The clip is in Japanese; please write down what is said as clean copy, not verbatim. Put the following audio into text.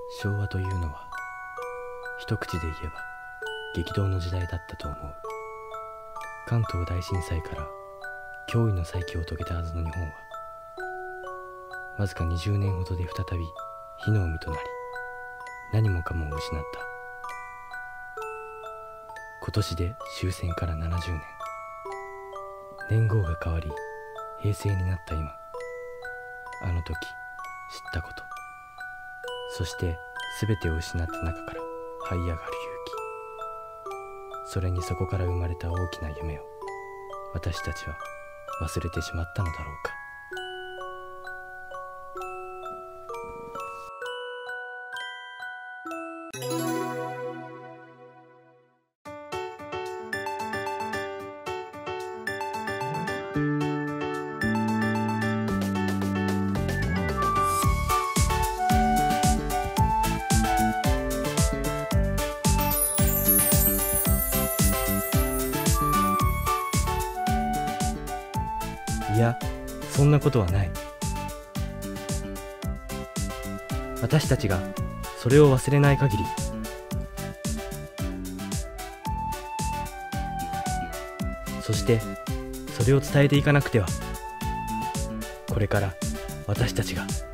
昭和というのは一口で言えば激動の時代だったと思う。関東大震災から驚異の再起を遂げたはずの日本はわずか20年ほどで再び火の海となり、何もかもを失った。今年で終戦から70年、年号が変わり平成になった今、あの時知ったこと、そして全てを失った中から這い上がる勇気、それにそこから生まれた大きな夢を私たちは忘れてしまったのだろうか。いや、そんなことはない。私たちがそれを忘れない限り、そしてそれを伝えていかなくては、これから私たちが